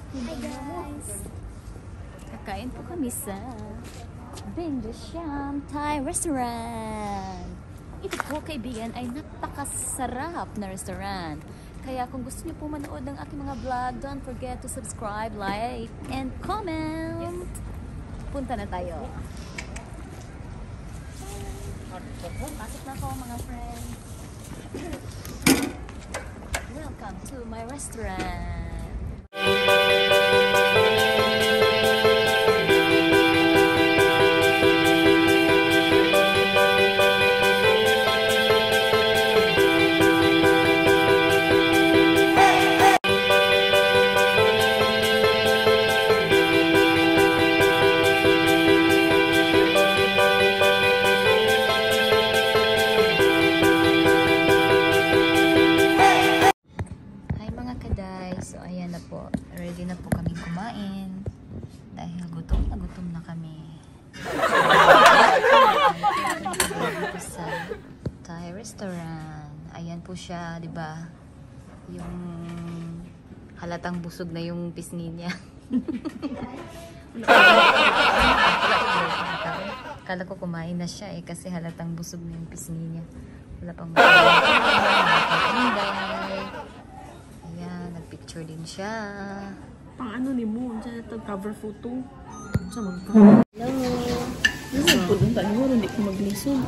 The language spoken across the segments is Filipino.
Hi guys! Kakain po kami sa Bindusiam Thai Restaurant. Ito po kaibigan ay napakasarap na restaurant. Kaya kung gusto niyo po manood ng aking mga vlog, don't forget to subscribe, like, and comment. Punta na tayo. Pasok na ako mga friends. Welcome to my restaurant. So ayan na po, ready na po kaming kumain dahil gutom na kami. Dito sa Thai restaurant. Ayan po siya, 'di ba? Yung halatang busog na yung pisngi niya. Kala ko kumain na siya kasi halatang busog na yung pisngi niya. Wala pang picture din siya. Pang ano ni mo, dyan ito cover photo. Sa magka. Hello. Nasa po doon tayo, hindi ko maglisod.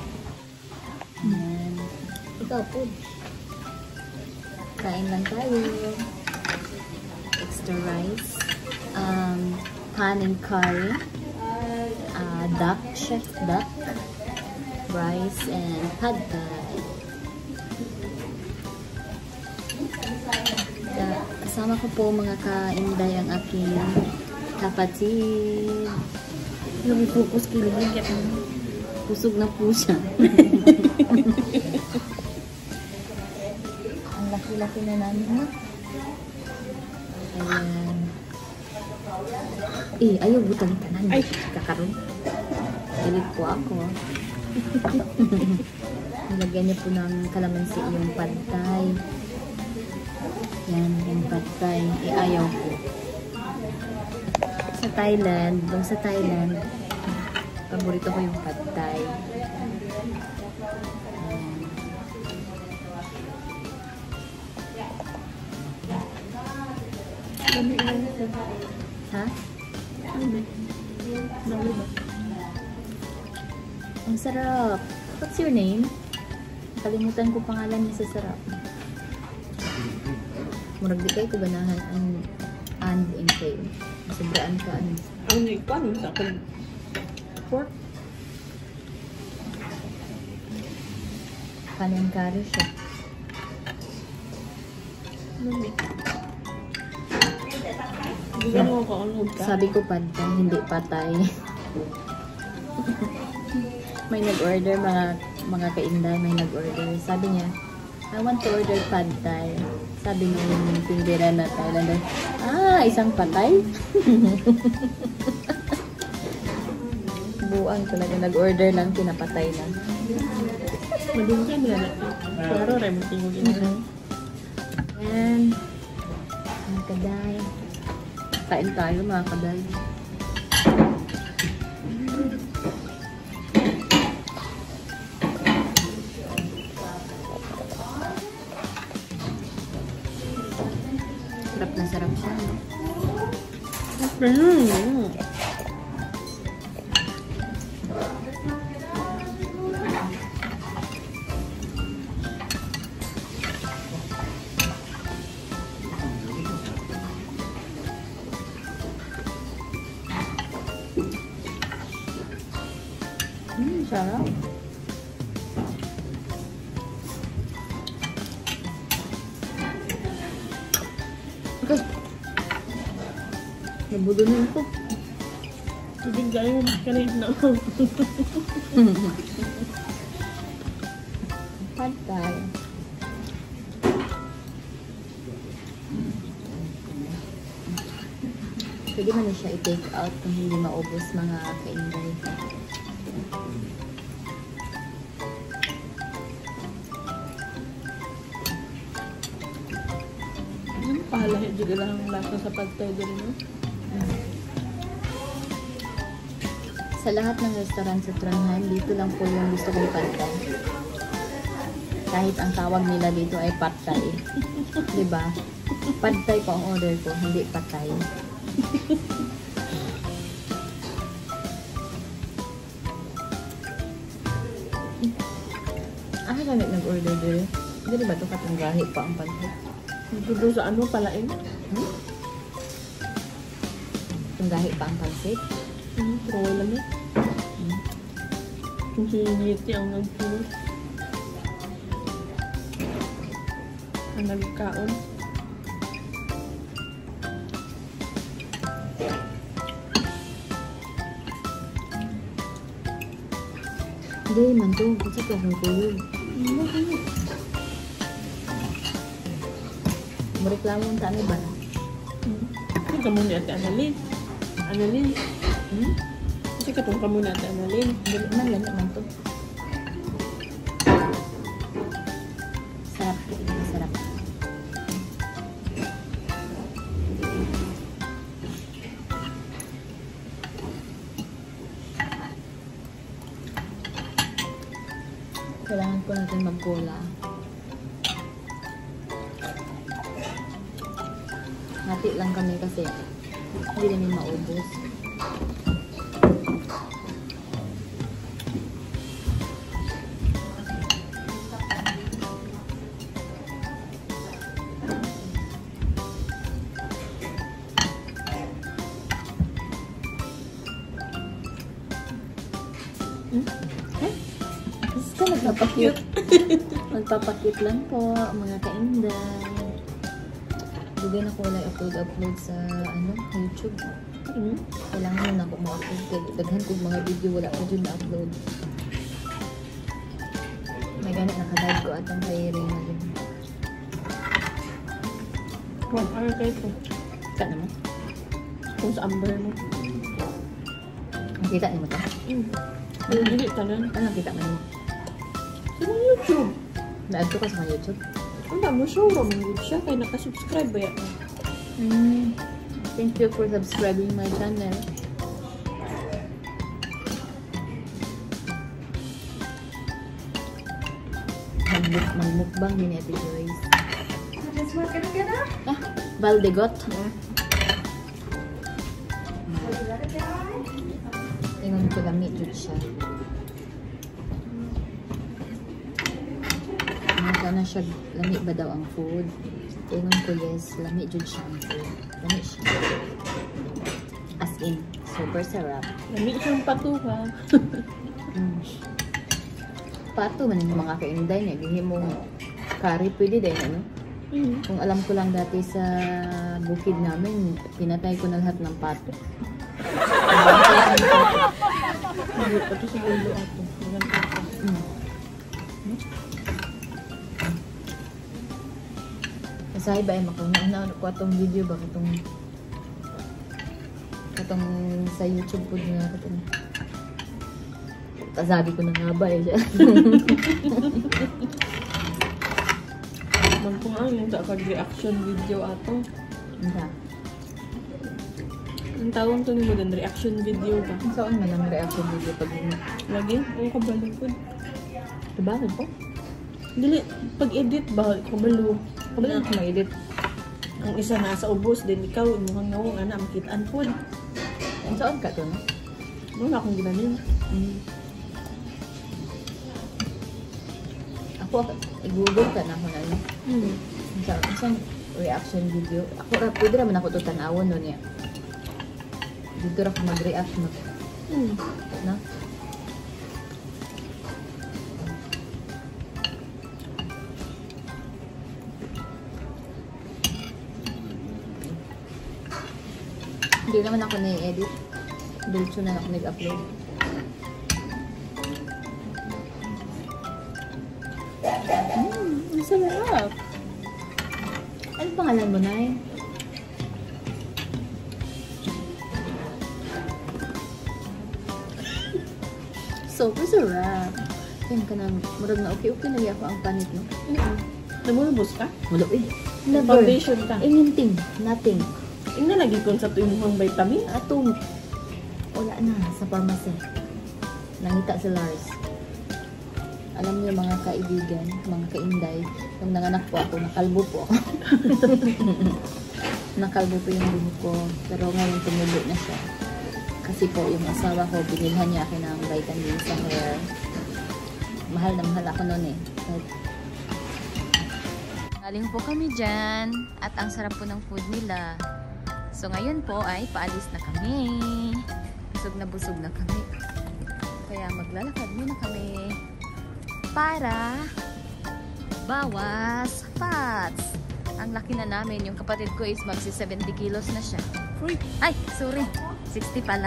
Ikaw po. Kain lang tayo. Extra rice. Pan and curry. Duck, chef duck. Rice and pad thai. Kasama ko po mga kainday ang aking kapatid. Nag-focus kilig yan. Pusog na po siya. Ang laki-laki na namin, ha? Ayan. Ayaw butang tanan. Ay, kakaroon. Galit po ako. Nilagyan niya po ng kalamansi yung pad thai. Yan, yung pad thai. Ayaw ko. Sa Thailand, paborito ko yung pad thai. Ha? Ang sarap. What's your name? Kalimutan ko pangalan niya sa sarap. Murag di kayo ganahan and in kayo. Sobraan ka ano. Ang paano sa akin? Pork. Kanin curry siya. Sabi ko pad thai, hindi patay. May nag-order, mga kainday, may nag-order. Sabi niya, I want to order pad thai. Sabi ng tindera na Thailander, isang patay? Buang talaga, nag-order lang, pinapatay lang. Madung ka nila natin. Klaro, rin mo tingin din. Yan. Mga kaday. Kain tayo mga kaday. Sarap na sarap siya, no? Sarap. Okay. Nabudunin ko. Tubig kayo, kanit na ako. Pad thai. Pwede man na siya i-take out kung hindi maubos mga kainday. Nakalahi juga lang ang lasa sa pagtay din, no? Sa lahat ng restaurant sa Trondheim, dito lang po yung gusto kong pantay. Kahit ang tawag nila dito ay patay. Diba? Pantay po ang order ko, hindi patay. Ah, kami nag-order din. Hindi ba ito katunggahi pa ang pantay? Dito doon sa ano, palain? Tunggahi pa ang pansit? Pero wala na. Kung sinigiti ang nagpunos. Ang nagkaon. Hindi man to. Kasi ito akong kulog. Mareklamo ang tani ba? Kasi ka muna ate Annalyn. Annalyn. Kasi katong ka muna ate Annalyn. Dili man, lami man to. Sarap. Sarap. Kailangan ko natin mag-cola. Hati lang kami kasi hindi namin maubos. Ka nagpapakute. Magpapakute lang po, mga kainday. Bigay na ko lang upload sa YouTube. Kailangan na ako ma-upload. Daghan kong mga video, wala ko dyan na-upload. May ganit nakadive ko at ang kairing na dyan. 1 hour kayo po. Ka naman. Kung sa amber mo. Nakita niyo mo ito? Pero hindi tanan. Ano nakita mo niyo? Sa mga YouTube. Na-add ko ka sa mga YouTube? Ang dami showroom yun siya. Kaya nakasubscribe ba yan? Thank you for subscribing my channel. Magmukbang din ni Ate Joyce. Ah, Baldegot. Ingon ko lami jud siya. Ano na siya, lami ba daw ang food? Ingon ko yes, lami jud siya ang food. Lami siya. As in, super sarap. Lami siyang patuha. Pato man yung mga kainday niya. Gini mo curry, pwede din, ano? Kung alam ko lang dati sa bukid namin, pinatay ko na lahat ng pato. Hindi pa ito sa ulo ato. Masahe ba ay makauna ko atong video ba? Katong sa YouTube po nga katong kasabi ko na nga ba eh siya. Kung ang yung reaction video ato. Hindi. Ang tawag to ni mo din, reaction video ba? Saan man ang reaction video pag Lagi? Oo, kabalo po. Bakit po? Dili, pag-edit ba, kabalo. Kabalo ko ma-edit. Ang isa nasa ubos, din ikaw, imuhang nawang anak, makitaan po. Saan ka to, no? Wala akong ginanin. Ako, i-google ka na ako na ano. Isang reaction video. Ako, pwede naman ako ito tanawon nun niya. Dito ako mag-react mo. No? Hindi naman ako na-edit. Diretso na ako nag-upload. Ang sarap! Ano pangalan mo, Nay? Super sarap! Yan ka na, murag na okay na ako ang panit, no? Namulubos ka? Mulo eh. Never. Foundation ta. Anything. Nothing. Ingna lagi kung sa tuwing vitamin. Ato, wala na sa pharmacy. Nangita si Lars. Alam niyo mga kaibigan, mga kainday, nung nanganak po ako, nakalbo po ako. Nakalbo po yung buhok ko. Pero ngayon tumubo na siya. Kasi po yung asawa ko, binilhan niya akin ng vitamin sa hair. Mahal na mahal ako noon eh. Galing po kami dyan at ang sarap po ng food nila. So ngayon po ay paalis na kami. Busog na kami. Kaya maglalakad muna kami para bawas fats. Ang laki na namin. Yung kapatid ko is magsi 70 kilos na siya. Uy! Ay! Sorry! 60 pala.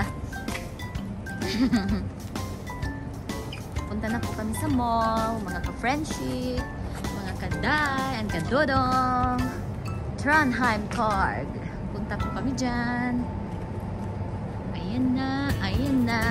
Punta na po kami sa mall. Mga ka-friendship. Mga kaday. And kadodong. Trondheim Park. Punta po kami dyan. Ayan na. Ayan na.